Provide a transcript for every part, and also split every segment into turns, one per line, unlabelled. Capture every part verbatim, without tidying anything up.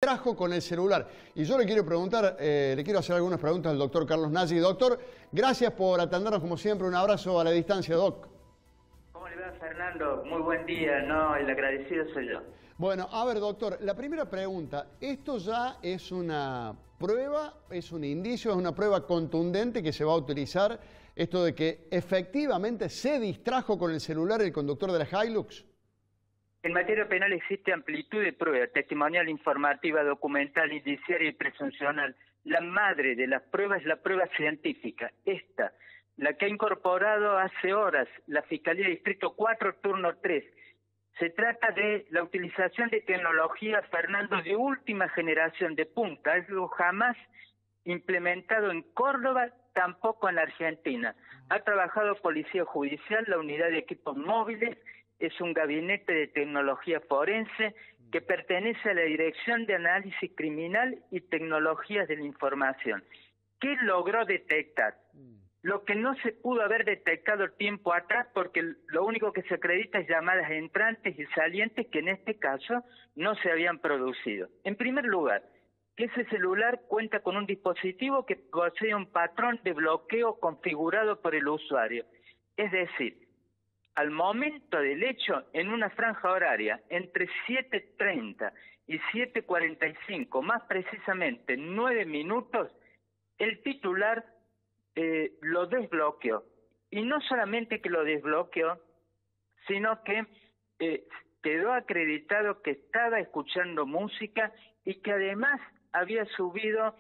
distrajo con el celular. Y yo le quiero preguntar, eh, le quiero hacer algunas preguntas al doctor Carlos Nagy. Doctor, gracias por atendernos como siempre. Un abrazo a la distancia, Doc.
¿Cómo le va, Fernando? Muy buen día. No, el agradecido soy yo.
Bueno, a ver, doctor, la primera pregunta. ¿Esto ya es una prueba, es un indicio, es una prueba contundente que se va a utilizar, esto de que efectivamente se distrajo con el celular el conductor de la Hilux?
En materia penal existe amplitud de pruebas, testimonial, informativa, documental, indiciaria y presuncional. La madre de las pruebas es la prueba científica, esta, la que ha incorporado hace horas la Fiscalía Distrito cuatro, turno tres. Se trata de la utilización de tecnología, Fernando, de última generación, de punta, algo jamás implementado en Córdoba, tampoco en la Argentina. Ha trabajado Policía Judicial, la unidad de equipos móviles, es un gabinete de tecnología forense que pertenece a la Dirección de Análisis Criminal y Tecnologías de la Información. ¿Qué logró detectar? Lo que no se pudo haber detectado tiempo atrás, porque lo único que se acredita es llamadas entrantes y salientes que en este caso no se habían producido. En primer lugar, que ese celular cuenta con un dispositivo que posee un patrón de bloqueo configurado por el usuario. Es decir, al momento del hecho, en una franja horaria entre siete treinta y siete cuarenta y cinco, más precisamente nueve minutos, el titular eh, lo desbloqueó. Y no solamente que lo desbloqueó, sino que eh, quedó acreditado que estaba escuchando música y que además había subido,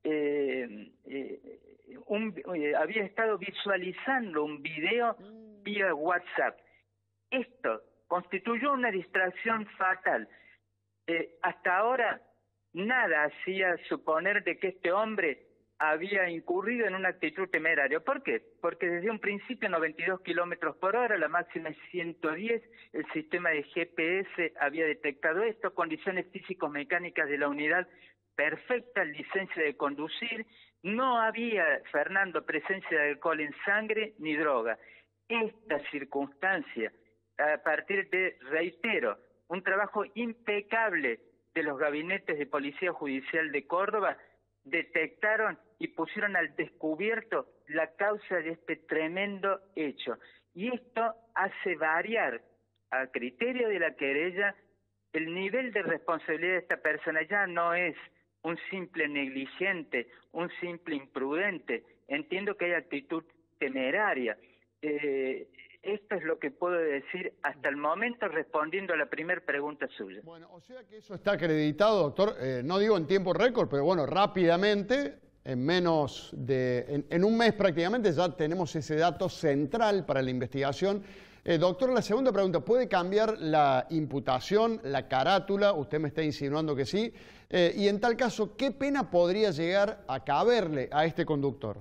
eh, eh, un, eh, había estado visualizando un video vía WhatsApp. Esto constituyó una distracción fatal. Eh, hasta ahora nada hacía suponer de que este hombre había incurrido en una actitud temeraria. ¿Por qué? Porque desde un principio noventa y dos kilómetros por hora, la máxima es ciento diez, el sistema de G P S había detectado esto, condiciones físico-mecánicas de la unidad perfecta, licencia de conducir, no había, Fernando, presencia de alcohol en sangre ni droga. Esta circunstancia, a partir de, reitero, un trabajo impecable de los gabinetes de Policía Judicial de Córdoba, detectaron y pusieron al descubierto la causa de este tremendo hecho. Y esto hace variar, a criterio de la querella, el nivel de responsabilidad de esta persona. Ya no es un simple negligente, un simple imprudente. Entiendo que hay actitud temeraria. Eh, esto es lo que puedo decir hasta el momento respondiendo a la primera pregunta suya.
Bueno, o sea que eso está acreditado, doctor, eh, no digo en tiempo récord, pero bueno, rápidamente, en menos de, en, en un mes prácticamente ya tenemos ese dato central para la investigación. Eh, doctor, la segunda pregunta, ¿puede cambiar la imputación, la carátula? Usted me está insinuando que sí. Eh, y en tal caso, ¿qué pena podría llegar a caberle a este conductor?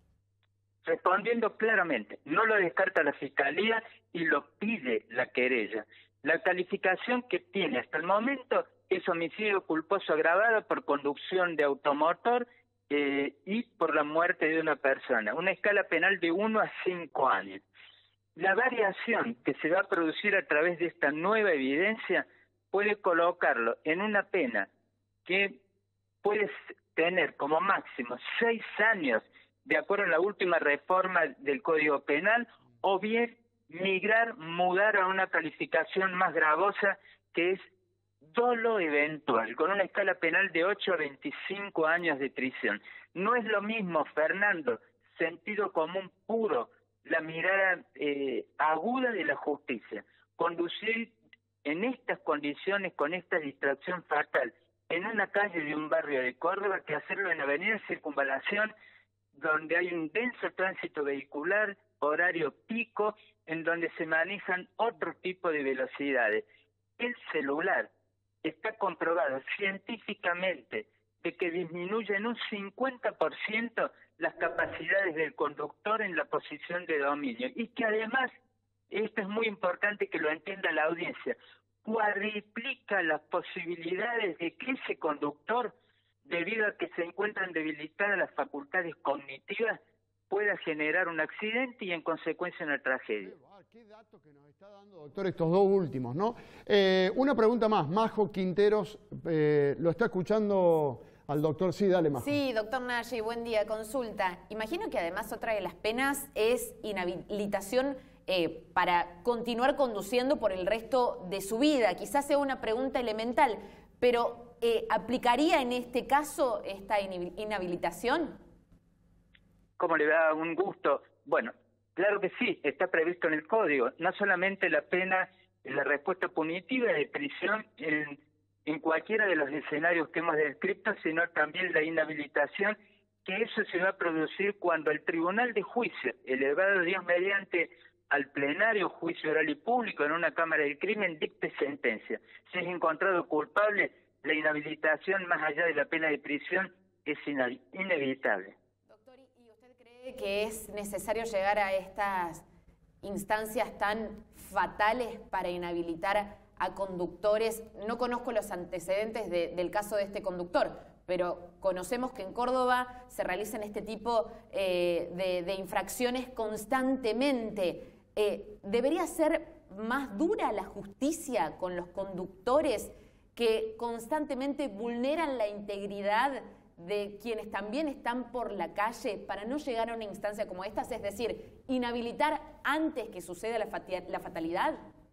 Respondiendo claramente, no lo descarta la Fiscalía y lo pide la querella. La calificación que tiene hasta el momento es homicidio culposo agravado por conducción de automotor eh, y por la muerte de una persona. Una escala penal de uno a cinco años. La variación que se va a producir a través de esta nueva evidencia puede colocarlo en una pena que puede tener como máximo seis años de acuerdo a la última reforma del Código Penal, o bien migrar, mudar a una calificación más gravosa que es dolo eventual, con una escala penal de ocho a veinticinco años de prisión. No es lo mismo, Fernando, sentido común puro, la mirada eh, aguda de la justicia. Conducir en estas condiciones, con esta distracción fatal, en una calle de un barrio de Córdoba, que hacerlo en Avenida Circunvalación, donde hay un denso tránsito vehicular, horario pico, en donde se manejan otro tipo de velocidades. El celular está comprobado científicamente de que disminuye en un cincuenta por ciento las capacidades del conductor en la posición de dominio, y que además, esto es muy importante que lo entienda la audiencia, cuadriplica las posibilidades de que ese conductor, debido a que se encuentran debilitadas las facultades cognitivas, pueda generar un accidente y en consecuencia una tragedia.
qué datos que nos está dando, doctor, estos dos últimos, ¿no? Eh, una pregunta más, Majo Quinteros, eh, lo está escuchando al doctor. Sí, dale, Majo.
Sí, doctor Nagy, buen día, consulta. Imagino que además otra de las penas es inhabilitación eh, para continuar conduciendo por el resto de su vida. Quizás sea una pregunta elemental, pero eh, ¿aplicaría en este caso esta inhabilitación?
¿Cómo le da? Un gusto. Bueno, claro que sí, está previsto en el Código. No solamente la pena, la respuesta punitiva de prisión en, en cualquiera de los escenarios que hemos descrito, sino también la inhabilitación, que eso se va a producir cuando el Tribunal de Juicio, elevado Dios mediante al plenario, juicio oral y público en una Cámara del Crimen, dicte sentencia. Si es encontrado culpable, la inhabilitación, más allá de la pena de prisión, es inevitable.
¿Que es necesario llegar a estas instancias tan fatales para inhabilitar a conductores? No conozco los antecedentes de, del caso de este conductor, pero conocemos que en Córdoba se realizan este tipo eh, de, de infracciones constantemente. Eh, ¿Debería ser más dura la justicia con los conductores que constantemente vulneran la integridad de quienes también están por la calle para no llegar a una instancia como esta? Es decir, inhabilitar antes que suceda la, la fatalidad.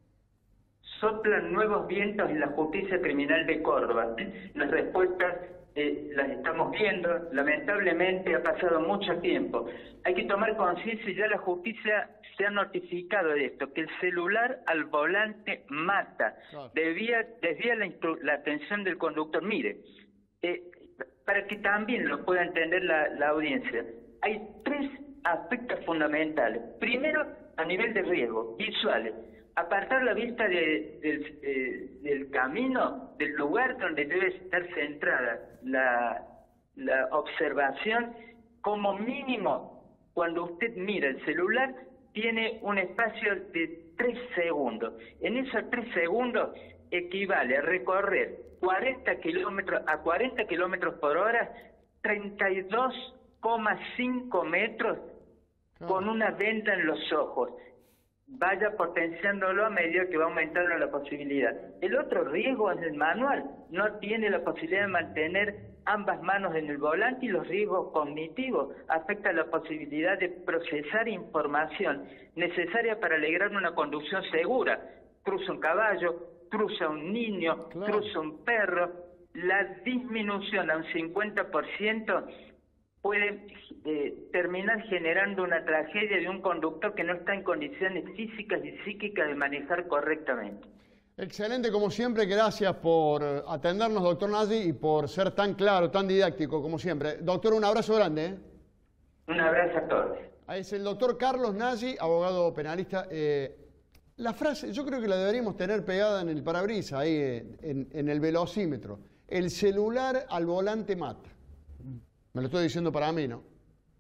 Soplan nuevos vientos en la justicia criminal de Córdoba. Las respuestas eh, las estamos viendo. Lamentablemente ha pasado mucho tiempo. Hay que tomar conciencia y ya la justicia se ha notificado de esto, que el celular al volante mata. Claro. Desvía, desvía la, la atención del conductor. Mire, eh, para que también lo pueda entender la, la audiencia, hay tres aspectos fundamentales. Primero, a nivel de riesgo, visuales. Apartar la vista de, del, eh, del camino, del lugar donde debe estar centrada la, la observación. Como mínimo, cuando usted mira el celular, tiene un espacio de tres segundos. En esos tres segundos equivale a recorrer cuarenta kilómetros a cuarenta kilómetros por hora, treinta y dos coma cinco metros con una venda en los ojos. Vaya potenciándolo a medida que va aumentando la posibilidad. El otro riesgo es el manual. No tiene la posibilidad de mantener ambas manos en el volante y los riesgos cognitivos afectan la posibilidad de procesar información necesaria para lograr una conducción segura. Cruza un caballo, cruza un niño, claro. Cruza un perro. La disminución a un cincuenta por ciento puede eh, terminar generando una tragedia de un conductor que no está en condiciones físicas y psíquicas de manejar correctamente.
Excelente, como siempre, gracias por atendernos, doctor Nagy, y por ser tan claro, tan didáctico, como siempre. Doctor, un abrazo grande. ¿eh?
Un abrazo a todos.
Es el doctor Carlos Nagy, abogado penalista. Eh, la frase, yo creo que la deberíamos tener pegada en el parabrisas, ahí en, en el velocímetro. El celular al volante mata. Me lo estoy diciendo para mí, ¿no?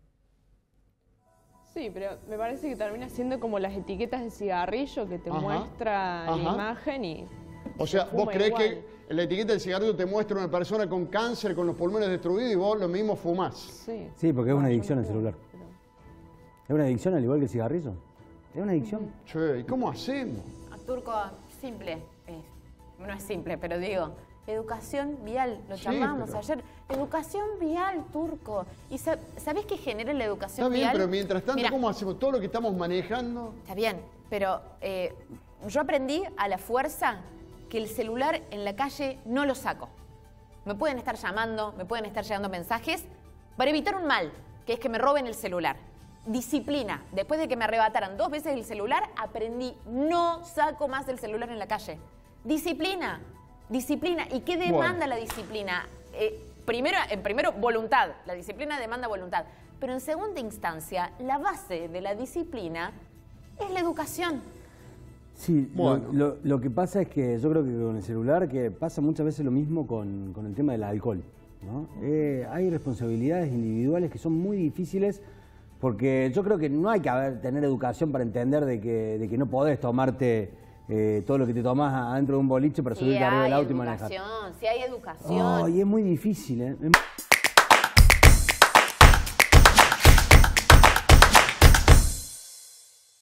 Sí, pero me parece que termina siendo como las etiquetas de cigarrillo que te
ajá,
muestra
ajá.
la imagen y...
O sea, ¿vos creés
igual.
que la etiqueta del cigarrillo te muestra una persona con cáncer, con los pulmones destruidos y vos lo mismo fumás?
Sí,
sí, porque es una adicción el celular. Pero... ¿Es una adicción al igual que el cigarrillo? ¿Es una adicción?
Che, ¿y cómo hacemos?
A Turco, simple. Eh, no es simple, pero digo... Educación vial, lo
sí,
llamamos
pero...
ayer. Educación vial, Turco. ¿Y sab sabés qué genera la educación
vial? Está bien,
vial?
pero mientras tanto,
Mirá,
¿cómo hacemos? Todo lo que estamos manejando...
Está bien, pero eh, yo aprendí a la fuerza que el celular en la calle no lo saco. Me pueden estar llamando, me pueden estar llegando mensajes para evitar un mal, que es que me roben el celular. Disciplina. Después de que me arrebataran dos veces el celular, aprendí, no saco más el celular en la calle. Disciplina. Disciplina. ¿Y qué demanda bueno. la disciplina? Eh, primero, en primero, voluntad. La disciplina demanda voluntad. Pero en segunda instancia, la base de la disciplina es la educación.
Sí, bueno. lo, lo, lo que pasa es que yo creo que con el celular, que pasa muchas veces lo mismo con, con el tema del alcohol, ¿no? Eh, hay responsabilidades individuales que son muy difíciles porque yo creo que no hay que haber, tener educación para entender de que, de que no podés tomarte... Eh, todo lo que te tomás adentro de un boliche para
sí
subirte arriba del auto y manejar.
Sí hay educación, sí hay educación.
Oh, y es muy difícil, ¿eh?